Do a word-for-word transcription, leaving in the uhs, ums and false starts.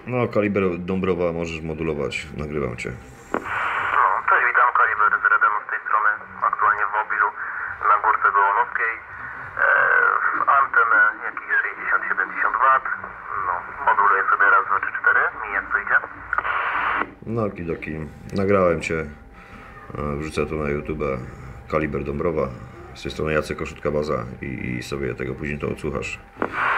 No, kaliber Dąbrowa, możesz modulować, nagrywam cię. No, cześć, witam, Kaliber z Redemu z tej strony, aktualnie w mobilu na Górce Gołonowskiej, e, w antenę jakiś sześćdziesiąt siedemdziesiąt watów, no, moduluję sobie raz, dwa, trzy, cztery, mi jak to idzie? No, kidoki, nagrałem cię, e, wrzucę to na YouTube, Kaliber Dąbrowa, z tej strony Jacek Koszutka Baza i, i sobie tego później to odsłuchasz.